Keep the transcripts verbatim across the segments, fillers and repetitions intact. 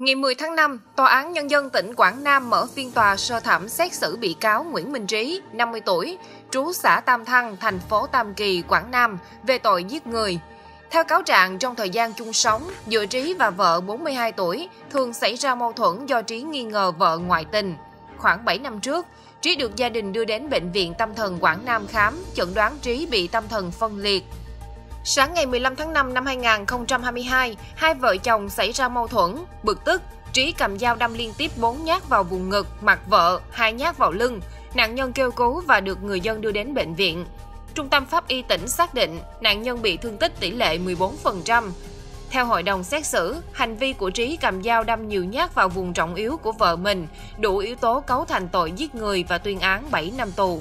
Ngày mười tháng năm, Tòa án Nhân dân tỉnh Quảng Nam mở phiên tòa sơ thẩm xét xử bị cáo Nguyễn Minh Trí, năm mươi tuổi, trú xã Tam Thăng, thành phố Tam Kỳ, Quảng Nam, về tội giết người. Theo cáo trạng, trong thời gian chung sống, giữa Trí và vợ bốn mươi hai tuổi, thường xảy ra mâu thuẫn do Trí nghi ngờ vợ ngoại tình. Khoảng bảy năm trước, Trí được gia đình đưa đến Bệnh viện Tâm thần Quảng Nam khám, chẩn đoán Trí bị tâm thần phân liệt. Sáng ngày mười lăm tháng năm năm hai nghìn không trăm hai mươi hai, hai vợ chồng xảy ra mâu thuẫn, bực tức, Trí cầm dao đâm liên tiếp bốn nhát vào vùng ngực, mặt vợ, hai nhát vào lưng. Nạn nhân kêu cứu và được người dân đưa đến bệnh viện. Trung tâm Pháp y tỉnh xác định nạn nhân bị thương tích tỷ lệ mười bốn phần trăm. Theo hội đồng xét xử, hành vi của Trí cầm dao đâm nhiều nhát vào vùng trọng yếu của vợ mình, đủ yếu tố cấu thành tội giết người và tuyên án bảy năm tù.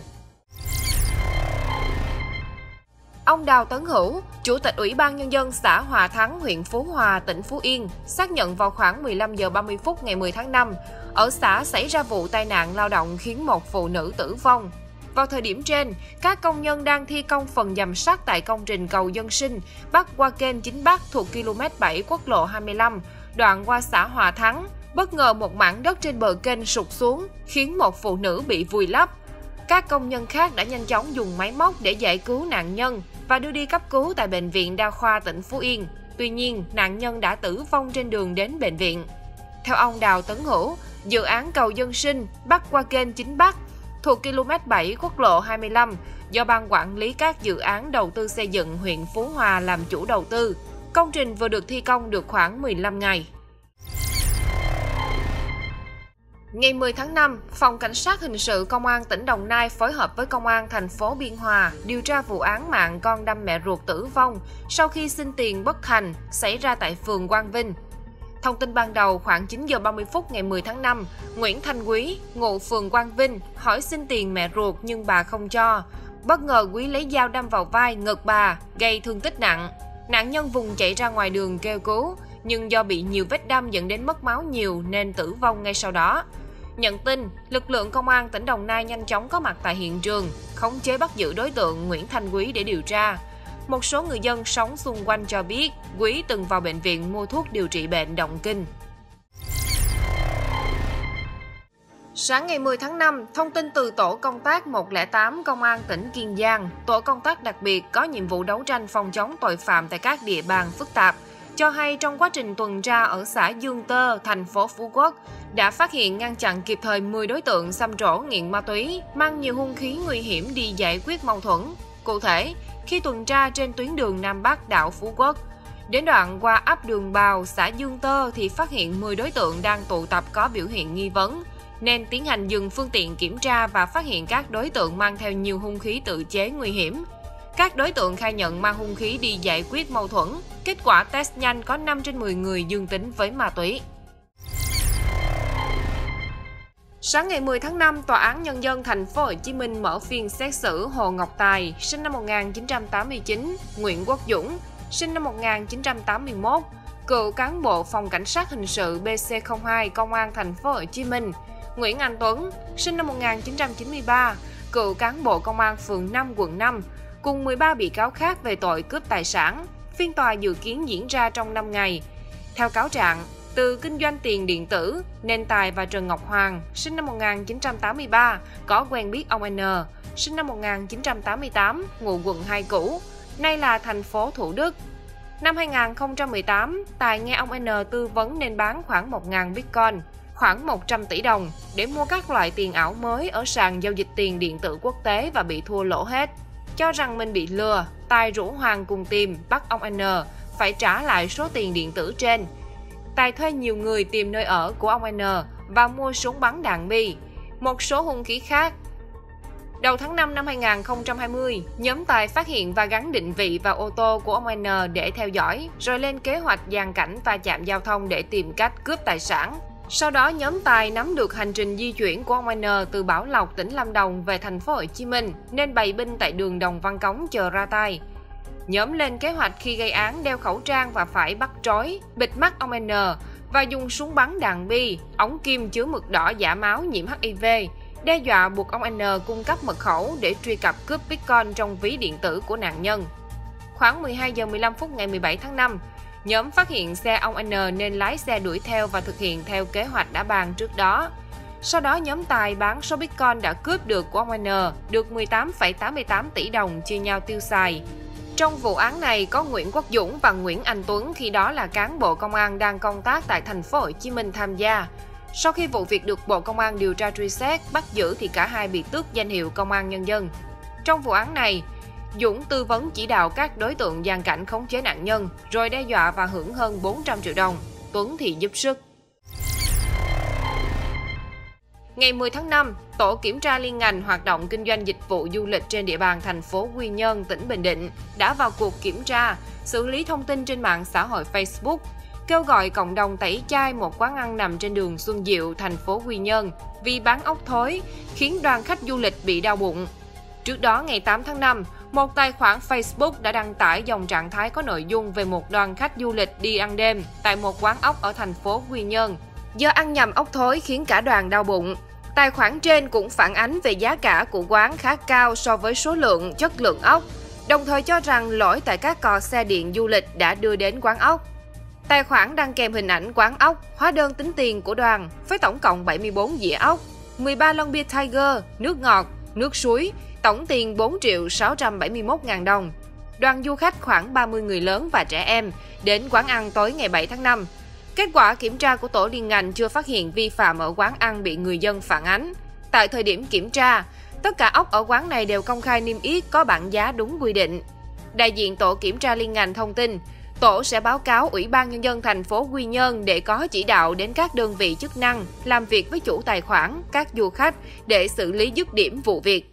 Ông Đào Tấn Hữu, Chủ tịch Ủy ban Nhân dân xã Hòa Thắng, huyện Phú Hòa, tỉnh Phú Yên, xác nhận vào khoảng mười lăm giờ ba mươi phút ngày mười tháng năm, ở xã xảy ra vụ tai nạn lao động khiến một phụ nữ tử vong. Vào thời điểm trên, các công nhân đang thi công phần dầm sắt tại công trình cầu dân sinh bắc qua kênh Chính Bắc thuộc ki lô mét bảy quốc lộ hai mươi lăm, đoạn qua xã Hòa Thắng. Bất ngờ một mảng đất trên bờ kênh sụt xuống, khiến một phụ nữ bị vùi lấp. Các công nhân khác đã nhanh chóng dùng máy móc để giải cứu nạn nhân và đưa đi cấp cứu tại Bệnh viện Đa khoa tỉnh Phú Yên. Tuy nhiên, nạn nhân đã tử vong trên đường đến bệnh viện. Theo ông Đào Tấn Hữu, dự án cầu dân sinh bắc qua kênh Chính Bắc thuộc ki lô mét bảy quốc lộ hai mươi lăm do Ban Quản lý các dự án đầu tư xây dựng huyện Phú Hòa làm chủ đầu tư. Công trình vừa được thi công được khoảng mười lăm ngày. Ngày mười tháng năm, Phòng Cảnh sát Hình sự Công an tỉnh Đồng Nai phối hợp với Công an thành phố Biên Hòa điều tra vụ án mạng con đâm mẹ ruột tử vong sau khi xin tiền bất thành xảy ra tại phường Quang Vinh. Thông tin ban đầu, khoảng chín giờ ba mươi phút ngày mười tháng năm, Nguyễn Thanh Quý, ngụ phường Quang Vinh, hỏi xin tiền mẹ ruột nhưng bà không cho. Bất ngờ Quý lấy dao đâm vào vai, ngực bà, gây thương tích nặng. Nạn nhân vùng chạy ra ngoài đường kêu cứu, nhưng do bị nhiều vết đâm dẫn đến mất máu nhiều nên tử vong ngay sau đó. Nhận tin, lực lượng công an tỉnh Đồng Nai nhanh chóng có mặt tại hiện trường, khống chế bắt giữ đối tượng Nguyễn Thanh Quý để điều tra. Một số người dân sống xung quanh cho biết Quý từng vào bệnh viện mua thuốc điều trị bệnh động kinh. Sáng ngày mười tháng năm, thông tin từ Tổ công tác một không tám Công an tỉnh Kiên Giang, tổ công tác đặc biệt có nhiệm vụ đấu tranh phòng chống tội phạm tại các địa bàn phức tạp, cho hay trong quá trình tuần tra ở xã Dương Tơ, thành phố Phú Quốc, đã phát hiện ngăn chặn kịp thời mười đối tượng xăm trổ nghiện ma túy, mang nhiều hung khí nguy hiểm đi giải quyết mâu thuẫn. Cụ thể, khi tuần tra trên tuyến đường Nam Bắc đảo Phú Quốc, đến đoạn qua ấp Đường Bào, xã Dương Tơ thì phát hiện mười đối tượng đang tụ tập có biểu hiện nghi vấn, nên tiến hành dừng phương tiện kiểm tra và phát hiện các đối tượng mang theo nhiều hung khí tự chế nguy hiểm. Các đối tượng khai nhận mang hung khí đi giải quyết mâu thuẫn. Kết quả test nhanh có năm trên mười người dương tính với ma túy. Sáng ngày mười tháng năm, Tòa án Nhân dân thành phố Hồ Chí Minh mở phiên xét xử Hồ Ngọc Tài, sinh năm một nghìn chín trăm tám mươi chín, Nguyễn Quốc Dũng, sinh năm một nghìn chín trăm tám mươi mốt, cựu cán bộ Phòng Cảnh sát Hình sự B C không hai Công an thành phố Hồ Chí Minh, Nguyễn Anh Tuấn, sinh năm một nghìn chín trăm chín mươi ba, cựu cán bộ Công an phường năm quận năm, cùng mười ba bị cáo khác về tội cướp tài sản. Phiên tòa dự kiến diễn ra trong năm ngày. Theo cáo trạng, từ kinh doanh tiền điện tử, nên Tài và Trần Ngọc Hoàng, sinh năm một nghìn chín trăm tám mươi ba, có quen biết ông N, sinh năm một nghìn chín trăm tám mươi tám, ngụ quận hai cũ, nay là thành phố Thủ Đức. Năm hai nghìn không trăm mười tám, Tài nghe ông N tư vấn nên bán khoảng một nghìn Bitcoin, khoảng một trăm tỷ đồng, để mua các loại tiền ảo mới ở sàn giao dịch tiền điện tử quốc tế và bị thua lỗ hết. Cho rằng mình bị lừa, Tài rủ Hoàng cùng tìm bắt ông N phải trả lại số tiền điện tử trên. Tài thuê nhiều người tìm nơi ở của ông N và mua súng bắn đạn bi, một số hung khí khác. Đầu tháng năm năm hai nghìn không trăm hai mươi, nhóm Tài phát hiện và gắn định vị vào ô tô của ông N để theo dõi, rồi lên kế hoạch dàn cảnh va chạm giao thông để tìm cách cướp tài sản. Sau đó, nhóm Tài nắm được hành trình di chuyển của ông N từ Bảo Lộc, tỉnh Lâm Đồng về thành phố Hồ Chí Minh, nên bày binh tại đường Đồng Văn Cống chờ ra tay. Nhóm lên kế hoạch khi gây án đeo khẩu trang và phải bắt trói, bịt mắt ông N và dùng súng bắn đạn bi, ống kim chứa mực đỏ giả máu nhiễm H I V, đe dọa buộc ông N cung cấp mật khẩu để truy cập cướp Bitcoin trong ví điện tử của nạn nhân. Khoảng mười hai giờ mười lăm phút ngày mười bảy tháng năm, Nhóm phát hiện xe ông N nên lái xe đuổi theo và thực hiện theo kế hoạch đã bàn trước đó. Sau đó, nhóm Tài bán số Bitcoin đã cướp được của ông N được mười tám phẩy tám mươi tám tỷ đồng chia nhau tiêu xài. Trong vụ án này có Nguyễn Quốc Dũng và Nguyễn Anh Tuấn, khi đó là cán bộ công an đang công tác tại thành phố Hồ Chí Minh tham gia. Sau khi vụ việc được Bộ Công an điều tra truy xét, bắt giữ thì cả hai bị tước danh hiệu Công an Nhân dân. Trong vụ án này, Dũng tư vấn chỉ đạo các đối tượng gian cảnh khống chế nạn nhân, rồi đe dọa và hưởng hơn bốn trăm triệu đồng. Tuấn thì giúp sức. Ngày mười tháng năm, Tổ kiểm tra liên ngành hoạt động kinh doanh dịch vụ du lịch trên địa bàn thành phố Quy Nhơn, tỉnh Bình Định đã vào cuộc kiểm tra, xử lý thông tin trên mạng xã hội Facebook, kêu gọi cộng đồng tẩy chay một quán ăn nằm trên đường Xuân Diệu, thành phố Quy Nhơn vì bán ốc thối, khiến đoàn khách du lịch bị đau bụng. Trước đó, ngày tám tháng năm, một tài khoản Facebook đã đăng tải dòng trạng thái có nội dung về một đoàn khách du lịch đi ăn đêm tại một quán ốc ở thành phố Quy Nhơn. Do ăn nhầm ốc thối khiến cả đoàn đau bụng. Tài khoản trên cũng phản ánh về giá cả của quán khá cao so với số lượng, chất lượng ốc, đồng thời cho rằng lỗi tại các cò xe điện du lịch đã đưa đến quán ốc. Tài khoản đăng kèm hình ảnh quán ốc, hóa đơn tính tiền của đoàn với tổng cộng bảy mươi bốn dĩa ốc, mười ba lon bia Tiger, nước ngọt, nước suối, tổng tiền bốn triệu sáu trăm bảy mươi mốt ngàn đồng. Đoàn du khách khoảng ba mươi người lớn và trẻ em đến quán ăn tối ngày bảy tháng năm. Kết quả kiểm tra của tổ liên ngành chưa phát hiện vi phạm ở quán ăn bị người dân phản ánh. Tại thời điểm kiểm tra, tất cả ốc ở quán này đều công khai niêm yết có bảng giá đúng quy định. Đại diện tổ kiểm tra liên ngành thông tin, tổ sẽ báo cáo Ủy ban Nhân dân thành phố Quy Nhơn để có chỉ đạo đến các đơn vị chức năng làm việc với chủ tài khoản, các du khách để xử lý dứt điểm vụ việc.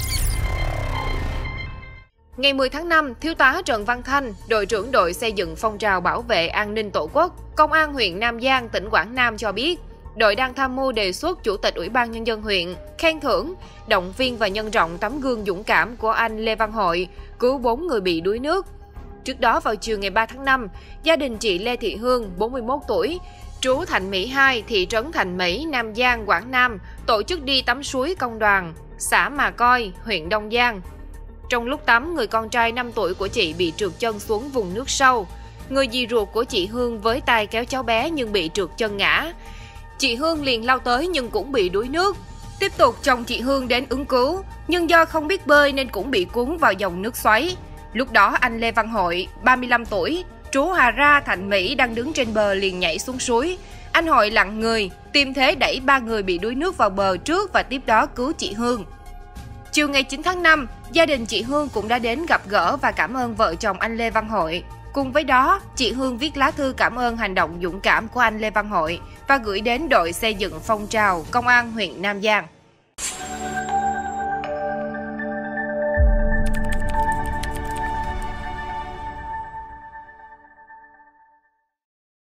Ngày mười tháng năm, Thiếu tá Trần Văn Thanh, đội trưởng đội xây dựng phong trào bảo vệ an ninh Tổ quốc, Công an huyện Nam Giang, tỉnh Quảng Nam cho biết, đội đang tham mưu đề xuất Chủ tịch Ủy ban Nhân dân huyện khen thưởng, động viên và nhân rộng tấm gương dũng cảm của anh Lê Văn Hội, cứu bốn người bị đuối nước. Trước đó vào chiều ngày ba tháng năm, gia đình chị Lê Thị Hương, bốn mươi mốt tuổi, trú Thạnh Mỹ hai, thị trấn Thạnh Mỹ, Nam Giang, Quảng Nam, tổ chức đi tắm suối công đoàn, xã Mà Coi, huyện Đông Giang. Trong lúc tắm, người con trai năm tuổi của chị bị trượt chân xuống vùng nước sâu. Người dì ruột của chị Hương với tay kéo cháu bé nhưng bị trượt chân ngã. Chị Hương liền lao tới nhưng cũng bị đuối nước. Tiếp tục chồng chị Hương đến ứng cứu, nhưng do không biết bơi nên cũng bị cuốn vào dòng nước xoáy. Lúc đó anh Lê Văn Hội, ba mươi lăm tuổi, trú Hà Ra, Thạnh Mỹ đang đứng trên bờ liền nhảy xuống suối. Anh Hội lặn người, tìm thế đẩy ba người bị đuối nước vào bờ trước và tiếp đó cứu chị Hương. Chiều ngày chín tháng năm, gia đình chị Hương cũng đã đến gặp gỡ và cảm ơn vợ chồng anh Lê Văn Hội. Cùng với đó, chị Hương viết lá thư cảm ơn hành động dũng cảm của anh Lê Văn Hội và gửi đến đội xây dựng phong trào Công an huyện Nam Giang.